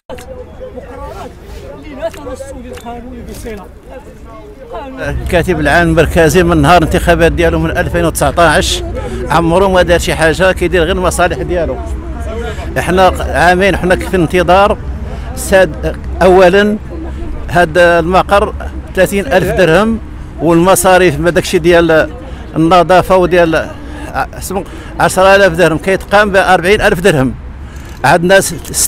الكاتب العام المركزي من نهار الانتخابات ديالو من 2019 عمرو ما دار شي حاجه، كيدير غير المصالح ديالو. احنا عامين حنا في انتظار. اولا هذا المقر 30,000 درهم، والمصاريف ما داكشي ديال النظافه وديال 10,000 درهم، كيتقام ب 40,000 درهم. عندنا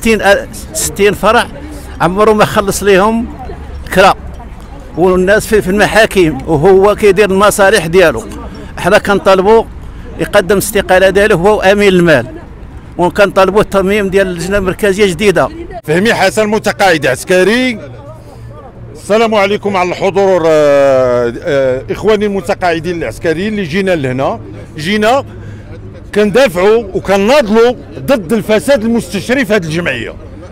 60 فرع عمرو ما خلص ليهم كرا، والناس في المحاكم وهو كيدير المصالح ديالو. احنا كنطالبوا يقدم الاستقاله ديالو هو امين المال، وكنطالبوا الترميم ديال اللجنه المركزيه جديده. فهمي حسن متقاعد عسكري. السلام عليكم على الحضور اخواني المتقاعدين العسكريين اللي جينا لهنا. جينا كندافعوا وكنناضلوا ضد الفساد المستشري في هذه الجمعيه.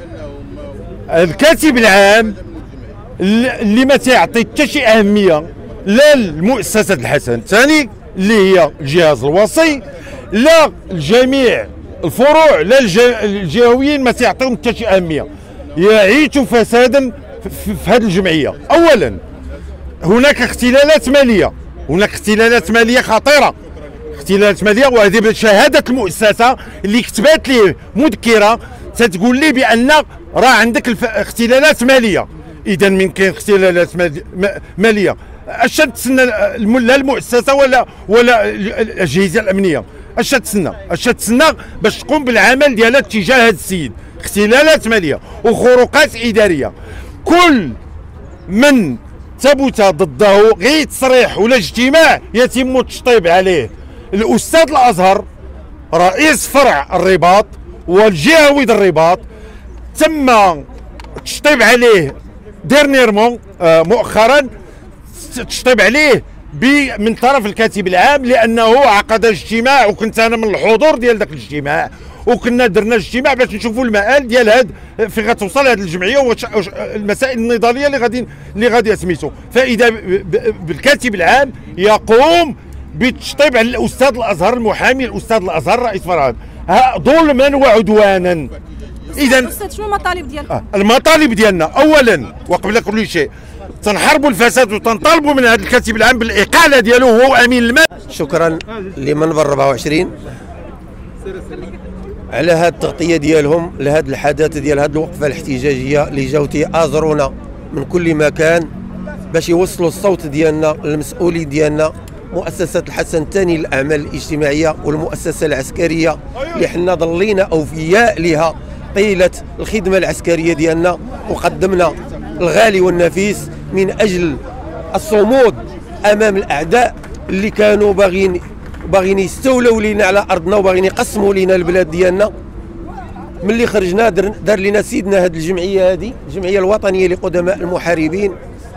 الكاتب العام اللي ما تعطي حتى شي اهميه لا لمؤسسه الحسن الثاني اللي هي الجهاز الوصي، لا الجميع الفروع، لا الجهويين ما تعطيهم حتى شي اهميه. يعيش فسادا في هذه الجمعيه. اولا هناك اختلالات ماليه، هناك اختلالات ماليه خطيره، اختلالات ماليه، وهذه بشهاده المؤسسه اللي كتبات ليه مذكره تتقول لي بان راه عندك اختلالات ماليه. اذا من كاين اختلالات ماليه اش تسنى لا المؤسسه ولا الاجهزه الامنيه؟ اش تسنى باش تقوم بالعمل ديالها تجاه هذا السيد؟ اختلالات ماليه وخروقات اداريه. كل من ثبت ضده غير تصريح ولا اجتماع يتم التشطيب عليه. الاستاذ الازهر رئيس فرع الرباط والجهوي الرباط تم التشطيب عليه ديرنيرمون مؤخرا، تشطيب عليه من طرف الكاتب العام، لانه عقد اجتماع وكنت انا من الحضور ديال ذاك الاجتماع، وكنا درنا اجتماع باش نشوفوا المآل ديال هاد في غتوصل هذه الجمعيه والمسائل النضاليه اللي غادي سميتو. فاذا بالكاتب العام يقوم بالتشطيب على الاستاذ الازهر المحامي، الاستاذ الازهر رئيس فرع ظلما وعدوانا. اذا شنو المطالب ديالكم؟ المطالب ديالنا اولا وقبل كل شيء تنحاربوا الفساد وتنطالبوا من هذا الكاتب العام بالاقاله ديالو وهو امين المال. شكرا لمنبر 24 على هذه التغطيه ديالهم لهذا الحدث ديال هذه الوقفه الاحتجاجيه اللي جاو تيآزرونا من كل مكان باش يوصلوا الصوت ديالنا للمسؤولين ديالنا، مؤسسه الحسن الثاني للاعمال الاجتماعيه والمؤسسه العسكريه اللي حنا ظلينا اوفياء لها طيله الخدمه العسكريه ديالنا، وقدمنا الغالي والنفيس من اجل الصمود امام الاعداء اللي كانوا باغيين يستولوا لينا على ارضنا وباغيين يقسموا لينا البلاد ديالنا. ملي خرجنا دار لنا سيدنا هذه الجمعيه، هذه الجمعيه الوطنيه لقدماء المحاربين،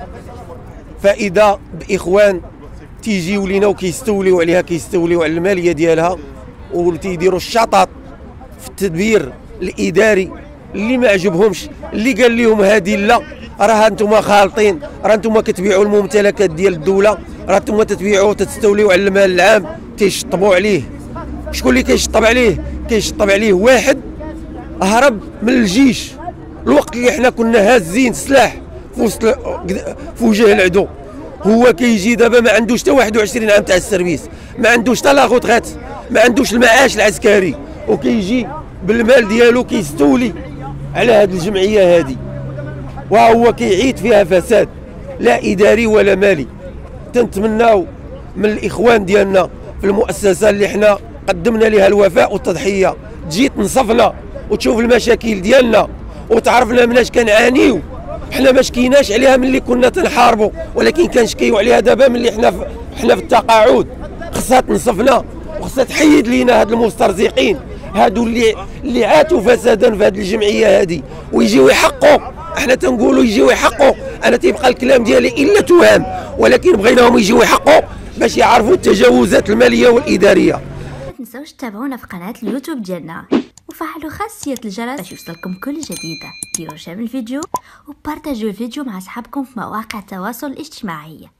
فاذا باخوان تيجيو لينا وكيستوليو عليها، كيستوليو على الماليه ديالها وتيديروا الشطط في التدبير الاداري اللي ما عجبهمش، اللي قال لهم هذه لا، راه انتم خالطين، راه انتم كتبيعوا الممتلكات ديال الدوله، راه انتم تتبيعوا وتستوليوا على المال العام، تيشطبوا عليه. شكون اللي كيشطب عليه؟ كيشطب عليه واحد هرب من الجيش الوقت اللي حنا كنا هازين السلاح في وجه العدو. هو كيجي دابا ما عندوش حتى 21 عام تاع السيرفيس، ما عندوش حتى لاغوتغيت، ما عندوش المعاش العسكري، وكيجي بالمال ديالو كيستولي على هذه الجمعيه هذه، وهو كيعيد فيها فساد لا اداري ولا مالي. تنتمناو من الاخوان ديالنا في المؤسسه اللي حنا قدمنا لها الوفاء والتضحيه تجي تنصفنا وتشوف المشاكل ديالنا وتعرفنا مناش كنعانيو. حنا ما شكيناش عليها ملي كنا تنحاربوا، ولكن كنشكيو عليها دابا ملي حنا في التقاعد. خصها تنصفنا وخصها تحيد لينا هاد المسترزقين هادو اللي عاتوا فسادا في هذه الجمعيه هذه ويجيو يحقوا. احنا تنقولوا يجيو يحقوا، انا تيبقى الكلام ديالي الا توهام، ولكن بغيناهم يجيو يحقوا باش يعرفوا التجاوزات الماليه والاداريه. ما تنساوش تتابعونا في قناه اليوتيوب ديالنا وفعلوا خاصيه الجرس باش يوصلكم كل جديده. ديروا شير الفيديو وبارطاجيو الفيديو مع اصحابكم في مواقع التواصل الاجتماعي.